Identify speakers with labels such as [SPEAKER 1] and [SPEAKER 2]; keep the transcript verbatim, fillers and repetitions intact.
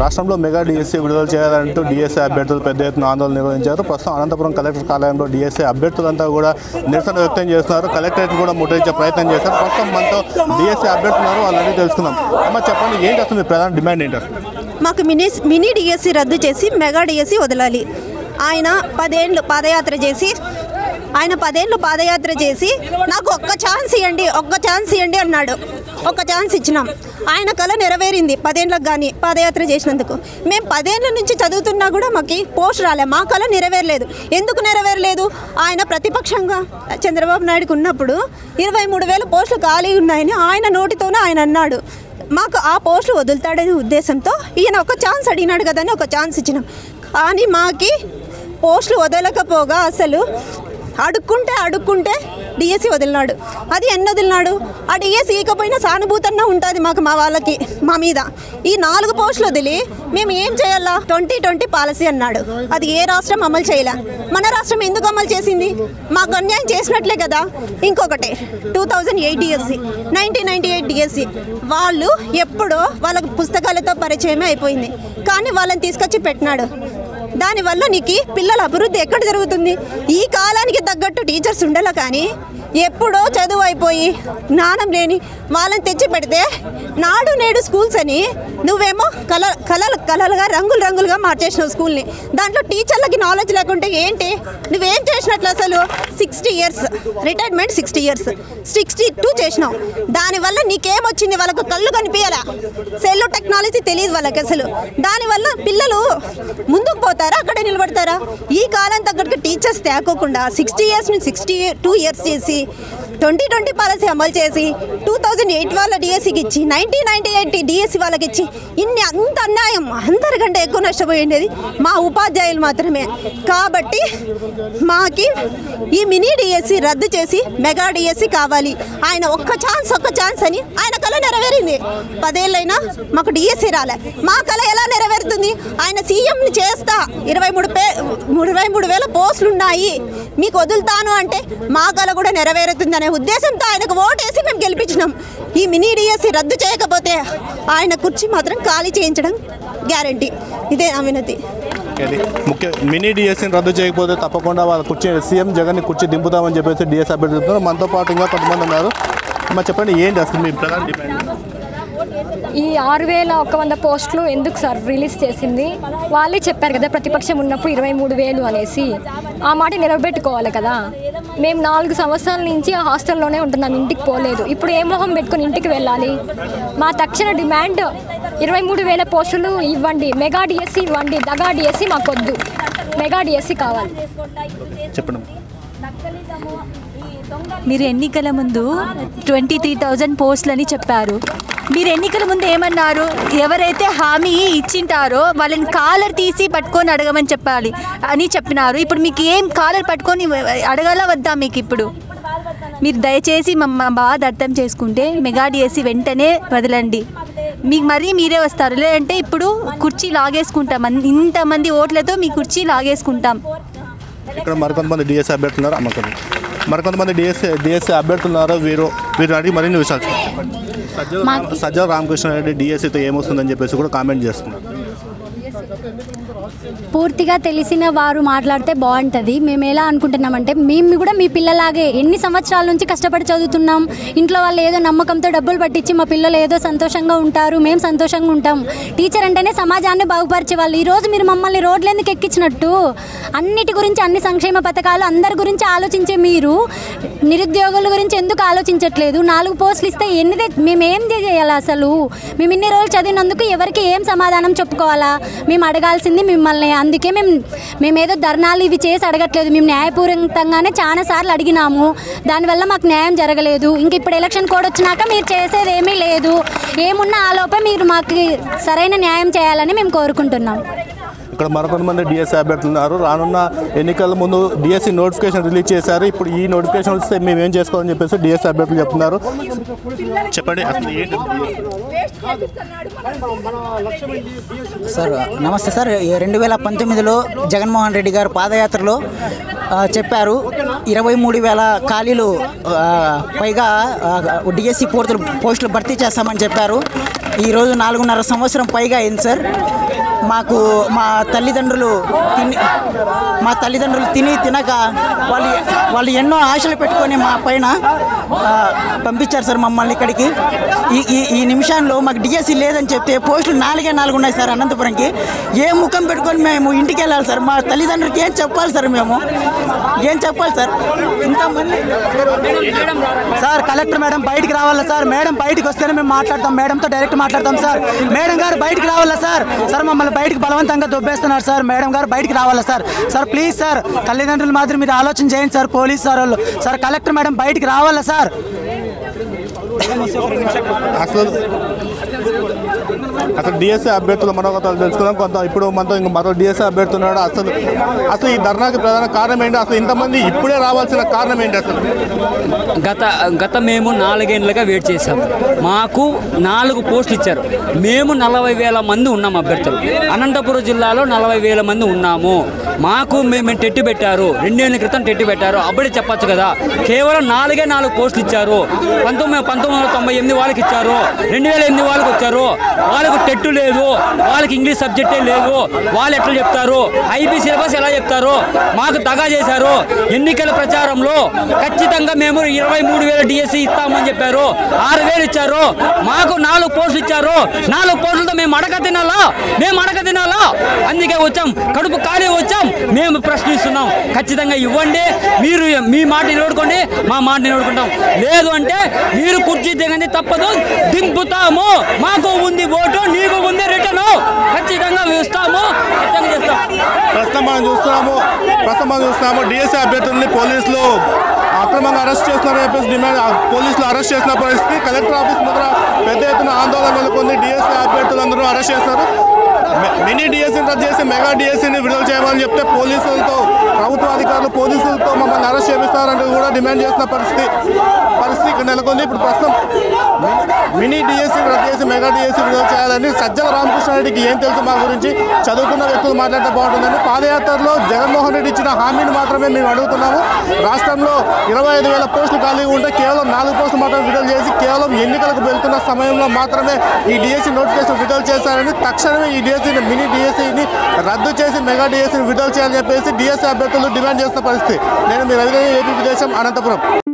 [SPEAKER 1] రాష్ట్రంలో mega DSC విడుదల చేయాలంటూ డిఎస్సీ అభ్యర్థులు పెద్ద ఎత్తున ఆందోళన నిర్వహించారు. ప్రస్తుతం అనంతపురం కలెక్టర్ కార్యాలయంలో డిఎస్సీ అభ్యర్థులంతా కూడా నిరసన వ్యక్తం చేస్తున్నారు. కలెక్టరేట్ కూడా ముట్టడించే ప్రయత్నం చేశారు. ప్రస్తుతం మనతో డిఎస్సీ అభ్యర్థులు వాళ్ళని తెలుసుకుందాం. అమ్మ చెప్పండి, ఏంటి అసలు మీ ప్రధాన డిమాండ్ ఏంటి?
[SPEAKER 2] మాకు మినీ మినీ డిఎస్సీ రద్దు చేసి మెగా డిఎస్సీ వదలాలి. ఆయన పదేళ్ళు పాదయాత్ర చేసి ఆయన పదేళ్ళు పాదయాత్ర చేసి నాకు ఒక్క ఛాన్స్ ఇవ్వండి ఒక్క ఛాన్స్ ఇవ్వండి అన్నాడు. ఒక్క ఛాన్స్ ఇచ్చినాం. ఆయన కళ నెరవేరింది పదేళ్ళకు కానీ పాదయాత్ర చేసినందుకు. మేము పదేళ్ళ నుంచి చదువుతున్నా కూడా మాకు పోస్ట్ రాలే. మా కళ నెరవేరలేదు. ఎందుకు నెరవేరలేదు? ఆయన ప్రతిపక్షంగా చంద్రబాబు నాయుడుకు ఉన్నప్పుడు ఇరవై మూడు వేల పోస్టులు ఖాళీ ఉన్నాయని ఆయన నోటితోనే ఆయన అన్నాడు. మాకు ఆ పోస్టులు వదులుతాడనే ఉద్దేశంతో ఈయన ఒక ఛాన్స్ అడిగినాడు కదని ఒక ఛాన్స్ ఇచ్చినాం. కానీ మాకి పోస్టులు వదలకపోగా అసలు అడుక్కుంటే అడుక్కుంటే డిఎస్సీ వదిలినాడు. అది ఎన్ని వదిలినాడు? ఆ డిఎస్సీ ఇకపోయినా సానుభూతన్నా ఉంటుంది మాకు, మా వాళ్ళకి, మా మీద. ఈ నాలుగు పోస్టులు వదిలి మేము ఏం చేయాలా? ట్వంటీ ట్వంటీ పాలసీ అన్నాడు. అది ఏ రాష్ట్రం అమలు చేయలే. మన రాష్ట్రం ఎందుకు అమలు చేసింది? మాకు అన్యాయం చేసినట్లే కదా. ఇంకొకటి two thousand eight DSC, nineteen ninety eight DSC వాళ్ళు ఎప్పుడో వాళ్ళకు పుస్తకాలతో పరిచయమే అయిపోయింది. కానీ వాళ్ళని తీసుకొచ్చి పెట్టినాడు. దానివల్ల నీకు పిల్లల అభివృద్ధి ఎక్కడ జరుగుతుంది? ఈ కాలానికి తగ్గట్టు టీచర్స్ ఉండాల, కానీ ఎప్పుడో చదువు అయిపోయి జ్ఞానం లేని వాళ్ళని తెచ్చి పెడితే నాడు నేడు స్కూల్స్ అని నువ్వేమో కల కలలు కలలుగా రంగులు రంగులుగా మార్చేసినావు స్కూల్ని. దాంట్లో టీచర్లకి నాలెడ్జ్ లేకుంటే ఏంటి? నువ్వేం చేసినట్లు? అసలు sixty years retirement sixty years sixty two చేసినావు. దానివల్ల నీకేమొచ్చింది? వాళ్ళకు కళ్ళు కనిపించాలా? సెల్ టెక్నాలజీ తెలియదు వాళ్ళకి అసలు. దానివల్ల పిల్లలు ముందుకు పోతారా, అక్కడే నిలబడతారా? ఈ కాలం తగ్గట్టు టీచర్స్ తేకోకుండా సిక్స్టీ ఇయర్స్ నుంచి సిక్స్టీ టూ ఇయర్స్ చేసి ట్వంటీ ట్వంటీ పాలసీ అమలు చేసి టూ థౌజండ్ ఎయిట్ వాళ్ళ డిఎస్సికి ఇచ్చి నైన్టీన్ నైన్టీ ఎయిట్ డిఎస్సి వాళ్ళకి ఇచ్చి ఇన్ని అంత అన్యాయం. అందరికంటే ఎక్కువ నష్టపోయిండేది మా ఉపాధ్యాయులు మాత్రమే. కాబట్టి మాకి ఈ మినీ డిఎస్సి రద్దు చేసి మెగా డిఎస్సి కావాలి. ఆయన ఒక్క ఛాన్స్ ఒక్క ఛాన్స్ అని ఆయన కళ నెరవేరింది. పదేళ్ళైనా మాకు డిఎస్సి రాలే. మా కళ ఎలా నెరవేరుతుంది? ఆయన సీఎంని చేస్తా, ఇరవై మూడు పే ఇరవై మూడు వేల పోస్టులు ఉన్నాయి, మీకు వదులుతాను అంటే మా కళ కూడా నెరవేరుతుంది అనే ఉద్దేశంతో ఆయనకు ఓటేసి మేము గెలిపించినాం. ఈ మినీ డిఎస్సి రద్దు చేయకపోతే ఆయన కుర్చీ మాత్రం ఖాళీ చేయించడం గ్యారంటీ. ఇదే నా వినతి.
[SPEAKER 1] ముఖ్య మినీ డిఎస్సీని రద్దు చేయకపోతే తప్పకుండా వాళ్ళ కుర్చీ సీఎం జగన్ని కుర్చీ దింపుతామని చెప్పేసి డిఎస్సీ అభ్యర్థులు చెప్తున్నారు. మనతో పాటు ఇంకా కొంతమంది ఉన్నారు. మరి చెప్పండి, ఏంటి అసలు మీ ప్రధాన డిమాండ్?
[SPEAKER 3] ఈ ఆరు వేల ఒక వంద పోస్టులు ఎందుకు సార్ రిలీజ్ చేసింది? వాళ్ళే చెప్పారు కదా ప్రతిపక్షం ఉన్నప్పుడు ఇరవై మూడు వేలు అనేసి. ఆ మాట నిలబెట్టుకోవాలి కదా. మేము నాలుగు సంవత్సరాల నుంచి ఆ హాస్టల్లోనే ఉంటున్నాం, ఇంటికి పోలేదు. ఇప్పుడు ఏ మొహం పెట్టుకుని ఇంటికి వెళ్ళాలి? మా తక్షణ డిమాండ్ ఇరవై మూడు వేల పోస్టులు ఇవ్వండి, మెగా డిఎస్సి ఇవ్వండి. దగా డిఎస్సి మాకొద్దు, మెగా డిఎస్సి కావాలి.
[SPEAKER 1] చెప్పండి.
[SPEAKER 4] మీరు ఎన్నికల ముందు ట్వంటీ త్రీ థౌజండ్ పోస్టులని చెప్పారు. మీరు ఎన్నికల ముందు ఏమన్నారు? ఎవరైతే హామీ ఇచ్చింటారో వాళ్ళని కాలర్ తీసి పట్టుకొని అడగమని చెప్పాలి అని చెప్పినారు. ఇప్పుడు మీకు ఏం కాలర్ పట్టుకొని అడగాల వద్దా మీకు? ఇప్పుడు మీరు దయచేసి మా బాధ అర్థం చేసుకుంటే మెగా డిఎస్సి వెంటనే వదలండి. మీకు మరీ మీరే వస్తారు, లేదంటే ఇప్పుడు కుర్చీ లాగేసుకుంటాం. ఇంతమంది ఓట్లతో మీ కుర్చీ లాగేసుకుంటాం.
[SPEAKER 1] ఇక్కడ మరికొంతమంది డిఎస్సీ అభ్యర్థులు ఉన్నారు. అమ్మకం మరికొంతమంది డిఎస్సీ డిఎస్సీ అభ్యర్థులు ఉన్నారు. వీరు వీరు అడిగి మరిన్ని విషయాలు సజ్జల సజ్జల రామకృష్ణారెడ్డి డిఎస్సీతో ఏమొస్తుందని చెప్పేసి కూడా కామెంట్ చేస్తున్నారు.
[SPEAKER 5] పూర్తిగా తెలిసిన వారు మాట్లాడితే బాగుంటుంది. మేము ఎలా అనుకుంటున్నామంటే, మేము కూడా మీ పిల్లలాగే ఎన్ని సంవత్సరాల నుంచి కష్టపడి చదువుతున్నాం. ఇంట్లో వాళ్ళు ఏదో నమ్మకంతో డబ్బులు పట్టించి మా పిల్లలు ఏదో సంతోషంగా ఉంటారు, మేము సంతోషంగా ఉంటాం. టీచర్ అంటేనే సమాజాన్ని బాగుపరిచే వాళ్ళు. ఈరోజు మీరు మమ్మల్ని రోడ్లు ఎందుకు ఎక్కించినట్టు? అన్నిటి గురించి, అన్ని సంక్షేమ పథకాలు అందరి గురించి ఆలోచించే మీరు నిరుద్యోగుల గురించి ఎందుకు ఆలోచించట్లేదు? నాలుగు పోస్టులు ఇస్తే ఎన్ని మేమేం చేయాలి అసలు? మేము ఇన్ని రోజులు చదివినందుకు ఎవరికి ఏం సమాధానం చెప్పుకోవాలా? మేము అడగాల్సింది మిమ్మల్ని. అందుకే మేము మేమేదో ధర్నాలు ఇవి చేసి అడగట్లేదు. మేము న్యాయపూర్వకంగానే చాలా సార్లు అడిగినాము. దానివల్ల మాకు న్యాయం జరగలేదు. ఇంక ఇప్పుడు ఎలక్షన్ కోడ్ వచ్చినాక మీరు చేసేది ఏమీ లేదు. ఏమున్నా ఆలోపే మీరు మాకు సరైన న్యాయం చేయాలని మేము కోరుకుంటున్నాం.
[SPEAKER 1] ఇక్కడ మరికొంతమంది డిఎస్సీ అభ్యర్థులు ఉన్నారు. రానున్న ఎన్నికల ముందు డిఎస్సీ నోటిఫికేషన్ రిలీజ్ చేశారు. ఇప్పుడు ఈ నోటిఫికేషన్ వస్తే మేము ఏం చేసుకోవాలని చెప్పేసి డిఎస్సీ అభ్యర్థులు చెప్తున్నారు. చెప్పండి అసలు ఏంటి?
[SPEAKER 6] సార్ నమస్తే సార్. రెండు వేల పంతొమ్మిదిలో జగన్మోహన్ రెడ్డి గారు పాదయాత్రలో చెప్పారు ఇరవై మూడు వేల ఖాళీలు పైగా డిఎస్సీ పోస్టులు పోస్టులు భర్తీ చేస్తామని చెప్పారు. ఈరోజు నాలుగున్నర సంవత్సరం పైగా అయింది సార్. మాకు మా తల్లిదండ్రులు తిని మా తల్లిదండ్రులు తిని తినక వాళ్ళు వాళ్ళు ఎన్నో ఆశలు పెట్టుకొని మా పైన పంపించారు సార్ మమ్మల్ని ఇక్కడికి. ఈ ఈ ఈ నిమిషంలో మాకు డిఎస్సి లేదని చెప్తే పోస్టులు నాలుగే నాలుగు ఉన్నాయి సార్ అనంతపురంకి. ఏ ముఖం పెట్టుకొని మేము ఇంటికి వెళ్ళాలి సార్? మా తల్లిదండ్రులకి ఏం చెప్పాలి సార్? మేము ఏం చెప్పాలి సార్? ఇంతమంది
[SPEAKER 7] సార్ కలెక్టర్ మేడం బయటికి రావాలా సార్? మేడం బయటికి వస్తేనే మేము మాట్లాడతాం, మేడంతో డైరెక్ట్ మాట్లాడతాం సార్. మేడం గారు బయటికి రావాలా సార్? సార్ మమ్మల్ని బయటికి బలవంతంగా దొబ్బేస్తున్నారు సార్. మేడం గారు బయటికి రావాలా సార్? సార్ ప్లీజ్ సార్, తల్లిదండ్రులు మాత్రం మీరు ఆలోచన చేయండి సార్. పోలీస్ సార్ వాళ్ళు సార్, కలెక్టర్ మేడం బయటికి రావాలా సార్?
[SPEAKER 1] అసలు అసలు డిఎస్సీ అభ్యర్థులు మనోగతాలు తెలుసుకుందాం కొంత. ఇప్పుడు మనతో ఇంక మరో డిఎస్సీ అభ్యర్థి ఉన్నాడు. అసలు అసలు ఈ ధర్నాకి ప్రధాన కారణం ఏంటి? అసలు ఇంతమంది ఇప్పుడే రావాల్సిన కారణం ఏంటి అసలు?
[SPEAKER 8] గత గత మేము నాలుగేళ్ళుగా వెయిట్ చేశాము. మాకు నాలుగు పోస్టులు ఇచ్చారు. మేము నలభై వేల మంది ఉన్నాము అభ్యర్థులు. అనంతపురం జిల్లాలో నలభై వేల మంది ఉన్నాము. మాకు మేము టెట్టు పెట్టారు, రెండేళ్ల క్రితం టెట్టు పెట్టారు. అప్పుడే చెప్పచ్చు కదా. కేవలం నాలుగే నాలుగు పోస్టులు ఇచ్చారు. పంతొమ్మిది పంతొమ్మిది వందల తొంభై ఎనిమిది వాళ్ళకి ఇచ్చారు, రెండు వేల ఎనిమిది వాళ్ళకి వచ్చారు. వాళ్ళకు టెట్టు లేదు, వాళ్ళకి ఇంగ్లీష్ సబ్జెక్టే లేదు. వాళ్ళు ఎట్లా చెప్తారు? ఐబీ సిలబస్ ఎలా చెప్తారు? మాకు దగా చేశారు. ఎన్నికల ప్రచారంలో ఖచ్చితంగా మేము ఇరవై మూడు వేల డిఎస్సి ఇస్తామని చెప్పారు. ఆరు వేలు ఇచ్చారు. మాకు నాలుగు పోస్టులు ఇచ్చారు. నాలుగు పోస్టులతో మేము అడగ తినాలా? మేము అడగ తినాలా? అందుకే వచ్చాం, కడుపు ఖాళీ వచ్చాం. మేము ప్రశ్నిస్తున్నాం, ఖచ్చితంగా ఇవ్వండి. మీరు మీ మాట నిలబడుకోండి, మా మాట నిలబడుకుంటాం. లేదు అంటే మీరు కుర్చీ దిగండి, తప్పదు, దింపుతాము. మాకు ఉంది ఓటు, నీకు ఉంది రిటర్న్. ఖచ్చితంగా ఇస్తాము, ఖచ్చితంగా చేస్తాం.
[SPEAKER 1] ప్రస్తుతం మనం చూస్తున్నాము ప్రస్తుతం మనం చూస్తున్నాము డిఎస్సీ అభ్యర్థుల్ని పోలీసులు అక్రమంగా అరెస్ట్ చేస్తున్నారని చెప్పేసి డిమాండ్ పోలీసులు అరెస్ట్ చేసిన పరిస్థితి. కలెక్టర్ ఆఫీస్ ముందర పెద్ద ఎత్తున ఆందోళన నెలకొంది. డిఎస్సీ అభ్యర్థులందరూ అరెస్ట్ చేస్తారు. మినీ డిఎస్సీని రద్దు చేసి మెగా డిఎస్సీని విడుదల చేయమని చెప్తే పోలీసులతో ప్రభుత్వ అధికారులు పోలీసులతో మమ్మల్ని అరెస్ట్ చేపిస్తారంటూ కూడా డిమాండ్ చేస్తున్న పరిస్థితి పరిస్థితి ఇక్కడ నెలకొంది. ఇప్పుడు ప్రస్తుతం మినీ డిఎస్సీని రద్దు చేసి మెగా డిఎస్సీ విడుదల చేయాలని సజ్జల రామకృష్ణారెడ్డికి ఏం తెలుసు మా గురించి చదువుకున్న వ్యక్తులు మాట్లాడితే బాగుంటుందని పాదయాత్రలో జగన్మోహన్ రెడ్డి ఇచ్చిన హామీని మాత్రమే మేము అడుగుతున్నాము. రాష్ట్రంలో ఇరవై ఐదు వేల పోస్టులు ఖాళీగా ఉంటే కేవలం నాలుగు పోస్టులు మాత్రం విడుదల చేసి కేవలం ఎన్నికలకు వెళ్తున్న సమయంలో మాత్రమే ఈ డిఎస్సీ నోటిఫికేషన్ విడుదల చేశారని, తక్షణమే ఈ డిఎస్సీని మినీ డిఎస్సీని రద్దు చేసి మెగా డిఎస్సీని విడుదల చేయాలని చెప్పేసి డిఎస్సీ అభ్యర్థులు డిమాండ్ చేస్తున్న పరిస్థితి. నేను మీ రవిదేవి ఏపీ విదేశం అనంతపురం.